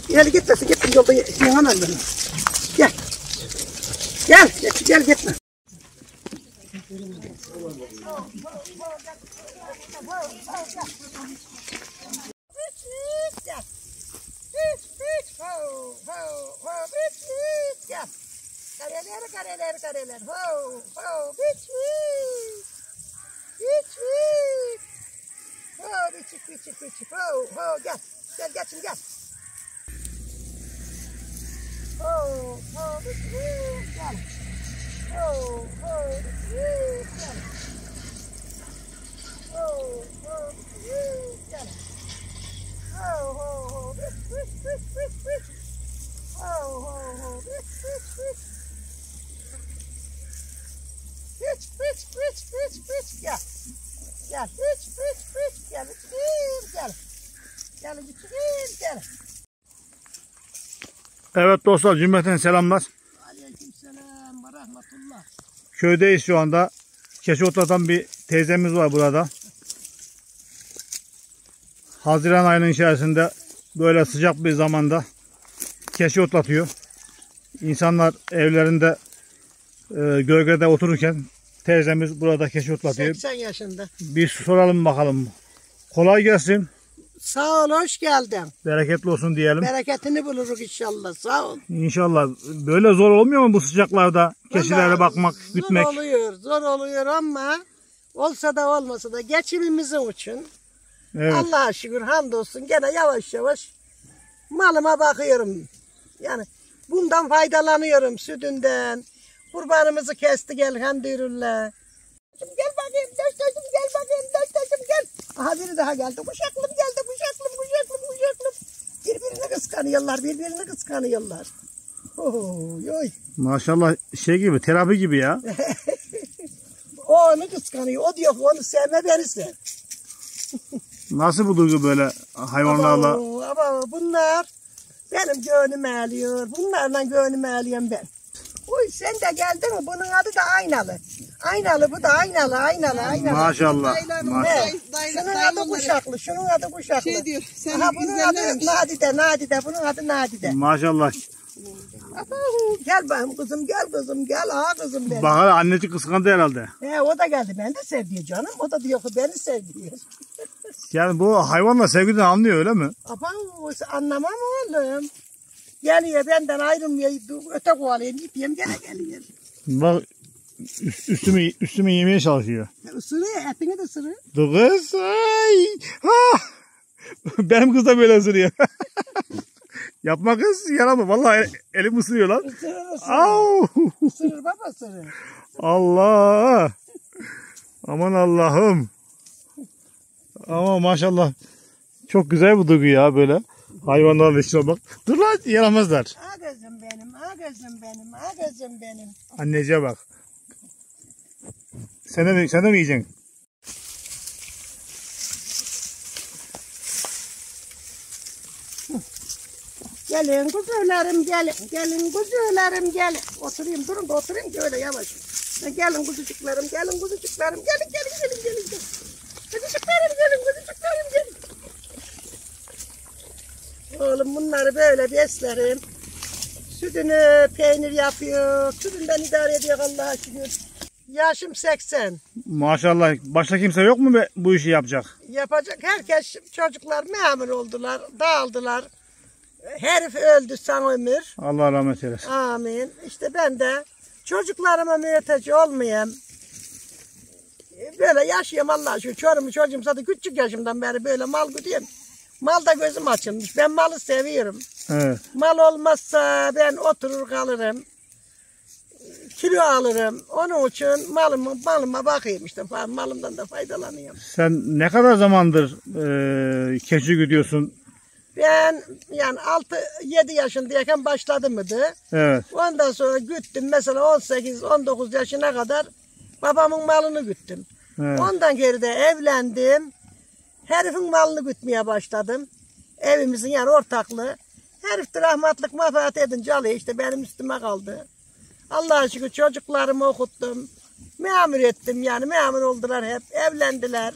İleri gitmesin, gitme yolda yanan beni. Gel. Gel gitme. Kareler. Ho, biçik. Ho, biçik. Ho, gel. Gel şimdi gel. Ho, biçik, gel. Ho, biçik, gel. Ho, biçik, gel. Ho, biç. Ho, biç. Biç. Gel. Biç. Gel. Evet dostlar, cümleten selamlar. Aleykümselam ve rahmetullah. Köydeyiz şu anda. Keçi otlatan bir teyzemiz var burada. Haziran ayının içerisinde böyle sıcak bir zamanda keçi otlatıyor. İnsanlar evlerinde gölgede otururken teyzemiz burada keçi otlatıyor. 80 yaşında. Bir soralım bakalım. Kolay gelsin. Sağ ol, hoş geldin. Bereketli olsun diyelim. Bereketini buluruz inşallah, sağ ol. İnşallah. Böyle zor olmuyor mu bu sıcaklarda keçilere bakmak, gütmek? Zor oluyor ama olsa da olmasa da geçimimizin için. Evet. Allah'a şükür, hamdolsun, gene yavaş yavaş malıma bakıyorum. Yani bundan faydalanıyorum, sütünden. Kurbanımızı kestik elhamdülillah. Gel bakayım Döştaş'ım, gel. Aha biri daha geldi. Kuşaklım geldi, kuşaklım. Birbirini kıskanıyorlar. Oy. Maşallah şey gibi, terapi gibi ya. O onu kıskanıyor. O diyor ki onu sevme, beni sev. Nasıl bu duygu böyle hayvanlarla? Ama bunlar benim gönlümü alıyor. Bunlarla gönlümü alıyorum ben. Uy, sen de geldin mi? Bunun adı da Aynalı. Bu da Aynalı. Maşallah. Şunun adı Kuşaklı. Şey diyor, Bunun adı Nadide. Bunun adı Nadide. Maşallah. Gel benim kızım, gel kızım benim. Bak anneci kıskandı herhalde. O da geldi, ben de sev diyor canım. O da diyor ki beni sev diyor. Yani bu hayvanla sevgiden anlıyor öyle mi? Anlamam oğlum. Geliyor benden ayrılmıyor, öte kovalayayım, gideyim gene geliyor. Bak üstümü yemeye çalışıyor. Isırıyor, etini de ısırıyor. Dur kız. Ay. Ha. Benim kız da böyle ısırıyor. Yapma kız, yaramı. Vallahi elim ısırıyor lan. Isırır baba, ısırır. Allah. Aman Allah'ım. Ama maşallah. Çok güzel bu duygu ya böyle. Hayvanlarla işine bak. Dur lan, yaramazlar. Gözüm benim. Anneciğe bak. Sen de mi yiyeceksin? Gelin kuzularım, gelin. Durun da oturayım ki öyle yavaş. Gelin kuzucuklarım. Gelin. Kuzucuklarım, gelin. Oğlum bunları böyle beslerim. Sütünü peynir yapıyor. Sütünden idare ediyor Allah'a şükür. Yaşım 80. Maşallah. Başka kimse yok mu bu işi yapacak? Yapacak herkes, çocuklar memur oldular, dağıldılar. Herif öldü san ömür. Allah rahmet eylesin. Amin. İşte ben de çocuklarıma mühteci olmayayım. Böyle yaşıyorum Allah'a şükür. Çocuğum zaten küçük yaşımdan beri böyle mal güdüyorum. Malda gözüm açılmış. Ben malı seviyorum. Evet. Mal olmazsa ben oturur kalırım. Kilo alırım. Onun için malıma bakayım işte. Malımdan da faydalanıyorum. Sen ne kadar zamandır keçi güdüyorsun? Ben yani 6-7 yaşındayken başladım mıydı? Evet. Ondan sonra güttüm. Mesela 18-19 yaşına kadar babamın malını güttüm. Evet. Ondan geri de evlendim. Herifin malını gütmeye başladım. Evimizin yani ortaklığı. Herif de rahmatlık vefat edince alıyor işte benim üstüme kaldı. Allah'a şükür çocuklarımı okuttum. Memur ettim yani memur oldular hep. Evlendiler.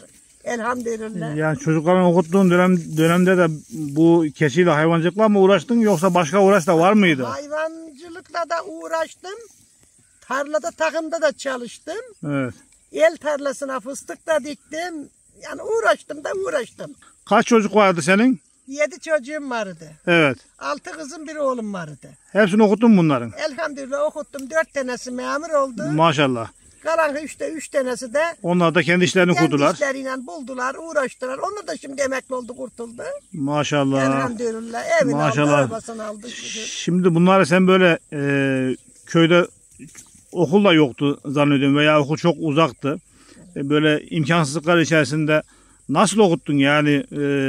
Elhamdülillah. Yani çocukların okuttuğun dönemde de bu keçiyle hayvancılıkla mı uğraştın yoksa başka uğraş da var mıydı? Hayvancılıkla da uğraştım. Tarlada takımda da çalıştım. Evet. El tarlasına fıstık da diktim. Yani uğraştım. Kaç çocuk vardı senin? 7 çocuğum vardı. Evet. 6 kızım, bir oğlum vardı. Hepsini okuttun bunların. Elhamdülillah okuttum. 4 tanesi memur oldu. Maşallah. Kalan 3 tanesi de Onlar da kendi işlerini kurdular. kendi işleriyle buldular, uğraştılar. Onlar da şimdi emekli oldu, kurtuldu. Maşallah. Elhamdülillah. Evini Maşallah. aldı, arabasını aldı. Şükür. Şimdi bunları sen böyle köyde okul da yoktu zannediyorum veya okul çok uzaktı. Böyle imkansızlıklar içerisinde nasıl okuttun yani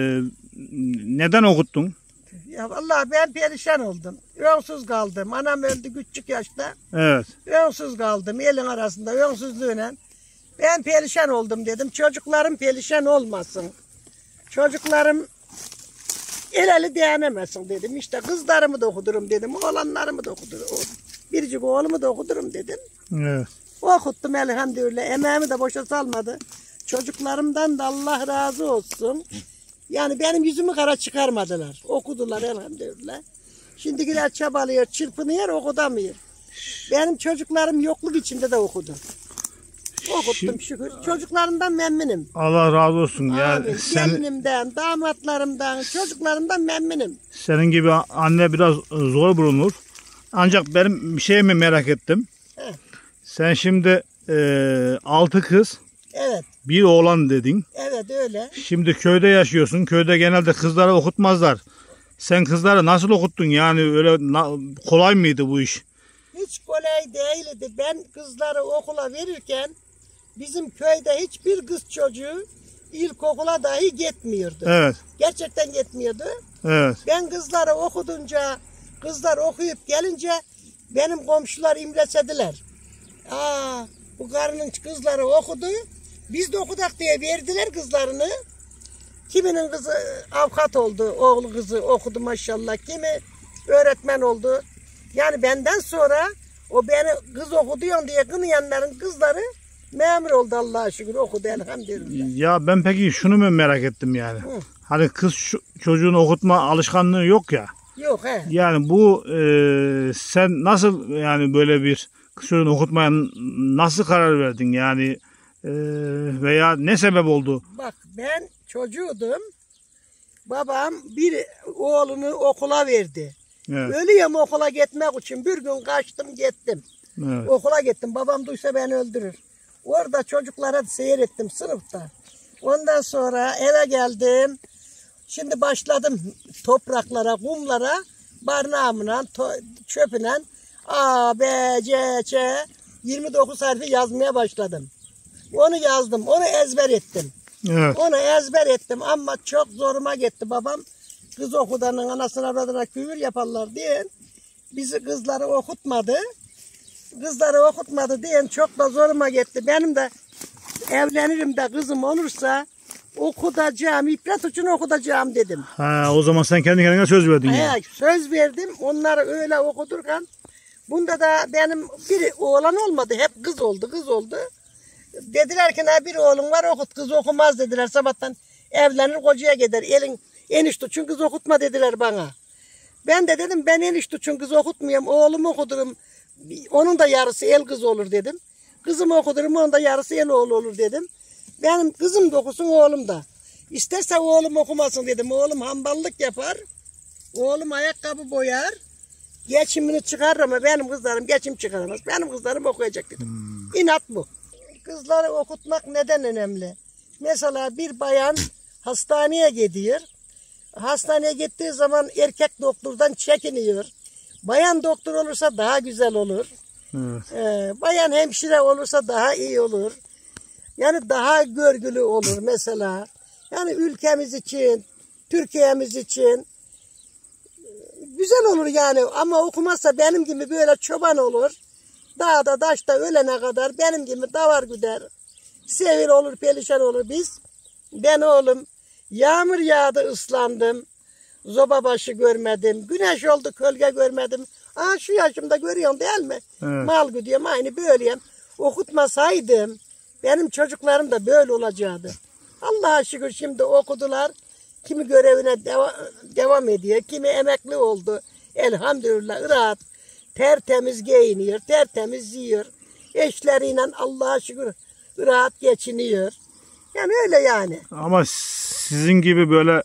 neden okuttun? Ya vallahi ben perişan oldum. Önsüz kaldım. Anam öldü küçük yaşta. Evet. Önsüz kaldım. Elin arasında önsüzlüğüne. Ben perişan oldum dedim. Çocuklarım perişan olmasın. Çocuklarım el eli dayanemesin dedim. İşte kızlarımı da okudurum dedim. Oğlanlarımı da okudurum. Biricik oğlumu da okudurum dedim. Evet. Okuttum elhamdülillah. Emeğimi de boşa salmadı. Çocuklarımdan da Allah razı olsun. Yani benim yüzümü kara çıkarmadılar. Okudular elhamdülillah. Şimdikiler çabalıyor, çırpınıyor, okutamıyor. Benim çocuklarım yokluk içinde de okudu. Okuttum şükür. Çocuklarımdan memnunum. Allah razı olsun. Amin. Gelinimden, damatlarımdan, çocuklarımdan memnunum. Senin gibi anne biraz zor bulunur. Ancak benim bir şey mi merak ettim. Heh. Sen şimdi 6 kız, Evet, bir oğlan dedin. evet öyle. Şimdi köyde yaşıyorsun. Köyde genelde kızları okutmazlar. Sen kızları nasıl okuttun? Yani öyle kolay mıydı bu iş? Hiç kolay değildi. Ben kızları okula verirken bizim köyde hiçbir kız çocuğu ilkokula dahi gitmiyordu. Evet. Gerçekten gitmiyordu. Evet. Ben kızları okudunca, kızlar okuyup gelince benim komşular imreşediler. Bu karının kızları okudu. Biz de okudak diye verdiler kızlarını. Kiminin kızı avukat oldu, oğlu kızı okudu maşallah. Kimi öğretmen oldu. Yani benden sonra o beni kız okuduyon diye kınayanların kızları memur oldu Allah'a şükür, okudu elhamdülillah. Ya ben peki şunu mu merak ettim yani. Hı. Hani kız çocuğunu okutma alışkanlığı yok ya. Yok he. Yani bu sen nasıl yani böyle bir kız çocuğunu okutmaya nasıl karar verdin yani veya ne sebep oldu? Bak ben çocuğudum. Babam bir oğlunu okula verdi. Evet. Ölüyorum okula gitmek için. Bir gün kaçtım gittim. Evet. Okula gittim. Babam duysa beni öldürür. Orada çocuklara seyrettim sınıfta. Ondan sonra eve geldim. Şimdi başladım topraklara, kumlara, barnağımla, çöpüyle A, B, C, Ç 29 harfi yazmaya başladım. Onu yazdım, onu ezber ettim. Evet. Onu ezber ettim ama çok zoruma gitti babam. Kız okudanın anasına avradına küfür yaparlar diye bizi kızları okutmadı. Kızları okutmadı diye çok da zoruma gitti. Benim de evlenirim de kızım olursa okutacağım, ibret için okutacağım dedim. Ha, o zaman sen kendi kendine söz verdin yani. Söz verdim. Onları öyle okuturken bunda da benim bir oğlan olmadı. Hep kız oldu. Dediler ki bir oğlum var okut, kız okumaz dediler. Sabahtan evlenir kocaya gider. Elin enişte için kız okutma dediler bana. Ben de dedim ben enişte için kız okutmuyorum. Oğlumu okudurum. Onun da yarısı el kız olur dedim. Kızımı okudurum, onun da yarısı el oğlu olur dedim. Benim kızım da okusun, oğlum da. İsterse oğlum okumasın dedim. Oğlum hamballık yapar. Oğlum ayakkabı boyar. Geçimini çıkarır ama benim kızlarım geçim çıkaramaz. Benim kızlarım okuyacak dedim. İnat bu. Kızları okutmak neden önemli? Mesela bir bayan hastaneye gidiyor. Hastaneye gittiği zaman erkek doktordan çekiniyor. Bayan doktor olursa daha güzel olur. Evet. Bayan hemşire olursa daha iyi olur. Yani daha görgülü olur mesela. Yani ülkemiz için, Türkiye'miz için güzel olur yani. Ama okumazsa benim gibi böyle çoban olur. Dağda taşta ölene kadar benim gibi davar güder. Sevil olur, perişan olur biz. Ben oğlum yağmur yağdı ıslandım. Zoba başı görmedim. Güneş oldu kölge görmedim. Şu yaşımda görüyorsun değil mi? Evet. Mal gidiyorum aynı böyleyim. Okutmasaydım benim çocuklarım da böyle olacaktı. Allah'a şükür şimdi okudular. Kimi görevine devam ediyor, kimi emekli oldu. Elhamdülillah rahat, tertemiz giyiniyor, tertemiz yiyor. Eşleriyle Allah'a şükür rahat geçiniyor. Yani öyle yani. Ama sizin gibi böyle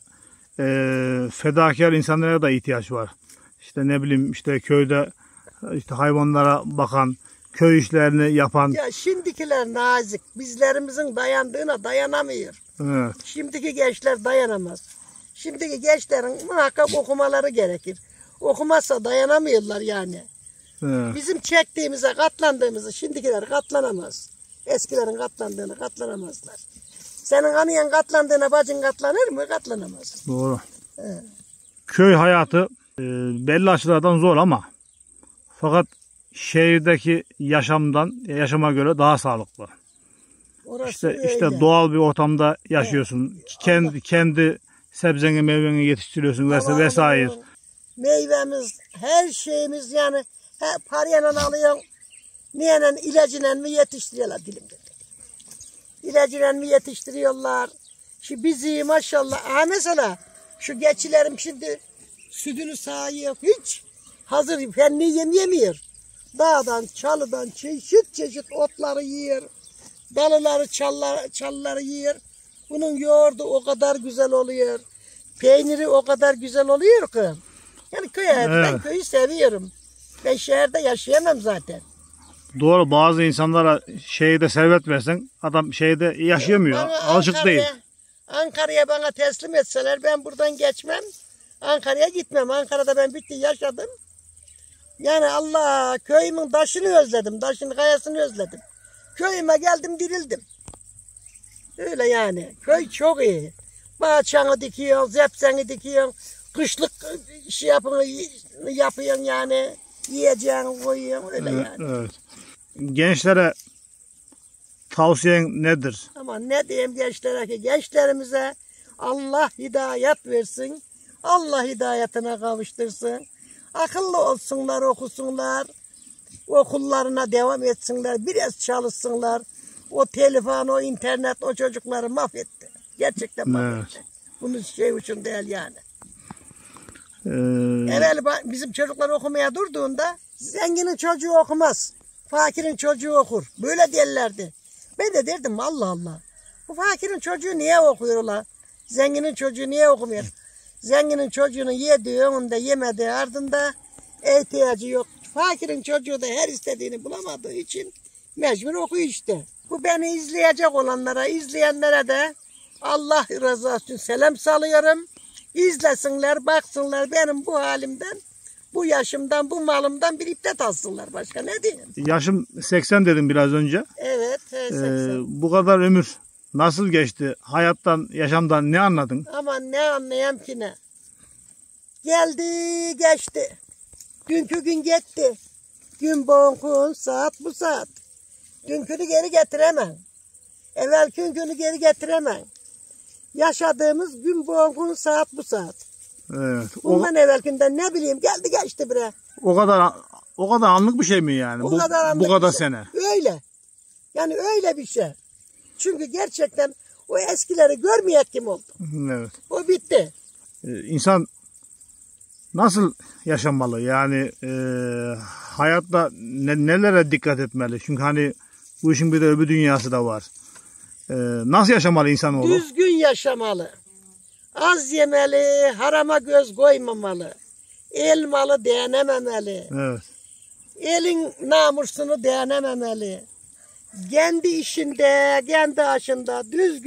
fedakar insanlara da ihtiyaç var. İşte ne bileyim işte köyde işte hayvanlara bakan, köy işlerini yapan. Ya şimdikiler nazik. Bizlerimizin dayandığına dayanamıyor. Evet. Şimdiki gençler dayanamaz. Şimdiki gençlerin muhakkak okumaları gerekir. Okumazsa dayanamıyorlar yani. Evet. Bizim çektiğimize, katlandığımızı şimdikiler katlanamaz. Eskilerin katlandığını katlanamazlar. Senin anıyan katlandığına bacın katlanır mı? Katlanamaz. Doğru. Evet. Köy hayatı belli açılardan zor ama fakat şehirdeki yaşama göre daha sağlıklı. Orası İşte doğal bir ortamda yaşıyorsun. Evet. Kendi sebzeni meyveni yetiştiriyorsun vesaire. Meyvemiz, her şeyimiz yani parayla alıyorsun. Niyeyle ilacıyla mı yetiştiriyorlar dilimde. İlacıyla mı yetiştiriyorlar. Şu bizi maşallah. Mesela şu geçilerim şimdi sütünü sağıyor. Hiç hazır fenli yemiyor. Dağdan, çalıdan çeşit çeşit otları yiyor. Dalıları, çalıları yiyor. Bunun yoğurdu o kadar güzel oluyor. Peyniri o kadar güzel oluyor ki. Yani köy hayatı, ben köyü seviyorum. Ben şehirde yaşayamam zaten. Doğru, bazı insanlara şehirde servet versen adam şehirde yaşayamıyor. Alışık değil. Ankara'ya bana teslim etseler ben buradan geçmem. Ankara'ya gitmem. Ankara'da ben bitti yaşadım. Yani Allah köyümün taşını özledim. Taşını kayasını özledim. Köyüme geldim dirildim. Öyle yani. Köy çok iyi. Bahçanı dikiyorsun, zepseni dikiyorsun. Kışlık yapıyorsun yani. Yiyeceğini koyuyorsun. Öyle yani. Evet. Gençlere tavsiyen nedir? Ama ne diyeyim gençlere ki gençlerimize Allah hidayet versin. Allah hidayetine kavuştursun. Akıllı olsunlar, okusunlar. Okullarına devam etsinler. Biraz çalışsınlar. O telefon, o internet o çocukları mahvetti. Gerçekten mahvetti. Evet. Bunun şey için değil yani. Evvel bizim çocuklar okumaya durduğunda zenginin çocuğu okumaz. Fakirin çocuğu okur. Böyle derlerdi. Ben de derdim Allah Allah. Bu fakirin çocuğu niye okuyorlar? Zenginin çocuğu niye okumuyor? Zenginin çocuğunun yediği önünde yemediği ardında ihtiyacı yok. Fakirin çocuğu da her istediğini bulamadığı için mecbur okuyor işte. Bu beni izleyecek olanlara, izleyenlere de Allah rızası için selam salıyorum. İzlesinler, baksınlar benim bu halimden, bu yaşımdan, bu malımdan bir ibret alsınlar. Başka ne diyeyim? Yaşım 80 dedim biraz önce. Evet, 80. Bu kadar ömür nasıl geçti? Hayattan, yaşamdan ne anladın? Aman ne anlayayım ki ne? Geldi, geçti. Dünkü gün gitti. Gün bonkun, saat bu saat. Dünkünü geri getiremem. Evvelki günü geri getiremem. Yaşadığımız gün bonkun, saat bu saat. Evet. Bundan evvelkinden ne bileyim geldi geçti bre. O kadar anlık bir şey mi yani? Bu kadar sene. Öyle. Yani öyle bir şey. Çünkü gerçekten o eskileri görmeyek kim oldu. Evet. O bitti. İnsan nasıl yaşamalı? Yani hayatta nelere dikkat etmeli? Çünkü hani bu işin bir de öbür dünyası da var. Nasıl yaşamalı insanoğlu? Düzgün yaşamalı. Az yemeli, harama göz koymamalı. El malı değinememeli. Evet. Elin namusunu değinememeli. Kendi işinde, kendi aşında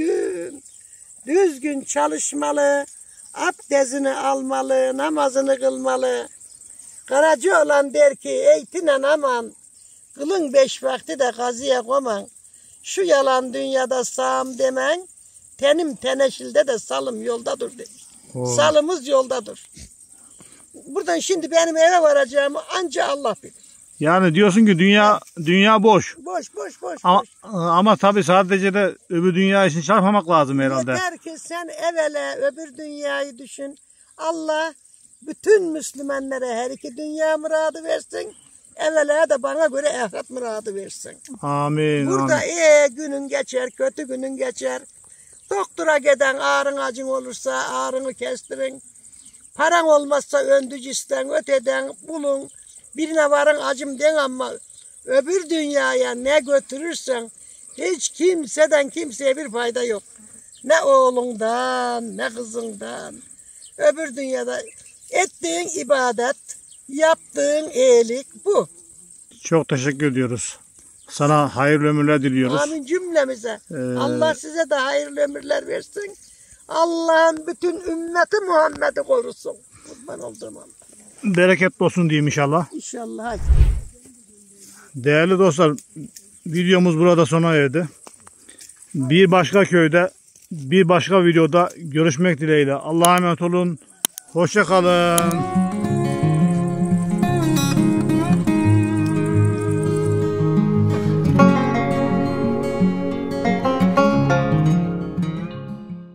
düzgün çalışmalı. Abdestini almalı, namazını kılmalı. Karaca olan der ki, eytinen aman, kılın 5 vakti de kazıya koyman. Şu yalan dünyada sağım demen, tenim teneşilde de salım yoldadır demiş. Salımız yoldadır. Buradan şimdi benim eve varacağımı anca Allah bilir. Yani diyorsun ki dünya boş. Boş. Ama tabii sadece de öbür dünya için çarpmamak lazım herhalde. Yeter ki sen evvela öbür dünyayı düşün. Allah bütün Müslümanlara her iki dünya muradı versin. Evvela da bana göre ahiret muradı versin. Amin. Burada amin. günün geçer, kötü günün geçer. Doktora giden ağrın acın olursa ağrını kestirin. Paran olmazsa öndücisten öteden bulun. Birine varın acım den ama öbür dünyaya ne götürürsen hiç kimseden kimseye bir fayda yok. Ne oğlundan ne kızından. Öbür dünyada ettiğin ibadet, yaptığın iyilik bu. Çok teşekkür ediyoruz. Sana hayırlı ömürler diliyoruz. Amin cümlemize. Allah size de hayırlı ömürler versin. Allah'ın bütün ümmeti Muhammed'i korusun. Kurban olduğum Allah. Bereketli olsun diyeyim inşallah. İnşallah. Değerli dostlar, videomuz burada sona erdi. Bir başka köyde, bir başka videoda görüşmek dileğiyle. Allah'a emanet olun. Hoşça kalın.